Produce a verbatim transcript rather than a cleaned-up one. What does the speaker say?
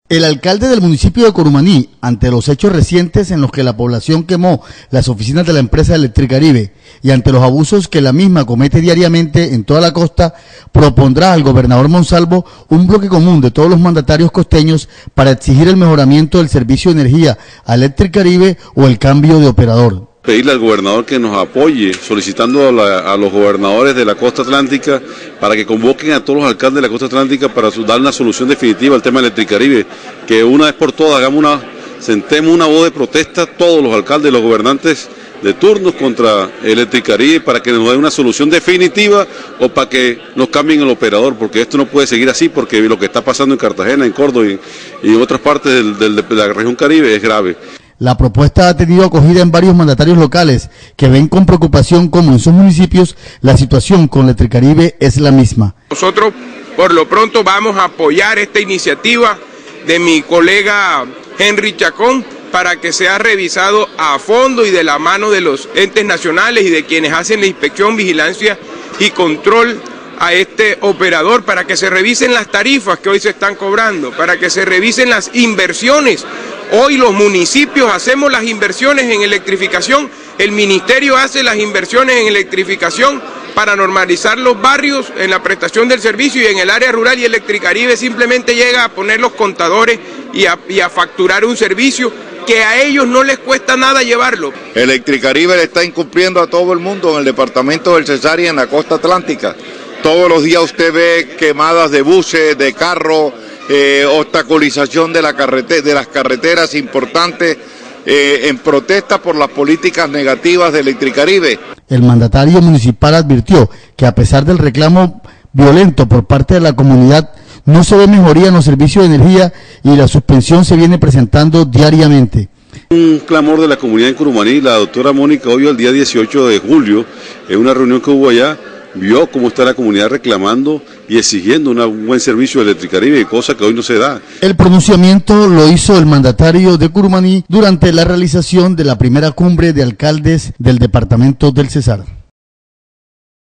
El alcalde del municipio de Curumaní, ante los hechos recientes en los que la población quemó las oficinas de la empresa Electricaribe y ante los abusos que la misma comete diariamente en toda la costa, propondrá al gobernador Monsalvo un bloque común de todos los mandatarios costeños para exigir el mejoramiento del servicio de energía a Electricaribe o el cambio de operador. Pedirle al gobernador que nos apoye, solicitando a, la, a los gobernadores de la costa atlántica para que convoquen a todos los alcaldes de la costa atlántica para su, dar una solución definitiva al tema de Electricaribe, que una vez por todas hagamos una, sentemos una voz de protesta todos los alcaldes, los gobernantes de turnos contra Electricaribe para que nos den una solución definitiva o para que nos cambien el operador, porque esto no puede seguir así, porque lo que está pasando en Cartagena, en Córdoba y, y en otras partes del, del, de la región Caribe es grave. La propuesta ha tenido acogida en varios mandatarios locales que ven con preocupación cómo en sus municipios la situación con Electricaribe es la misma. Nosotros por lo pronto vamos a apoyar esta iniciativa de mi colega Henry Chacón para que sea revisado a fondo y de la mano de los entes nacionales y de quienes hacen la inspección, vigilancia y control a este operador, para que se revisen las tarifas que hoy se están cobrando, para que se revisen las inversiones. Hoy los municipios hacemos las inversiones en electrificación, el ministerio hace las inversiones en electrificación para normalizar los barrios en la prestación del servicio y en el área rural, y Electricaribe simplemente llega a poner los contadores y a, y a facturar un servicio que a ellos no les cuesta nada llevarlo. Electricaribe le está incumpliendo a todo el mundo en el departamento del Cesar y en la costa atlántica. Todos los días usted ve quemadas de buses, de carros, eh, obstaculización de, la carrete de las carreteras importantes eh, en protesta por las políticas negativas de Electricaribe. El mandatario municipal advirtió que a pesar del reclamo violento por parte de la comunidad, no se ve mejoría en los servicios de energía y la suspensión se viene presentando diariamente. Un clamor de la comunidad en Curumaní. La doctora Mónica hoy el día dieciocho de julio, en una reunión que hubo allá, vio cómo está la comunidad reclamando y exigiendo una, un buen servicio de Electricaribe, cosa que hoy no se da. El pronunciamiento lo hizo el mandatario de Curumaní durante la realización de la primera cumbre de alcaldes del departamento del Cesar.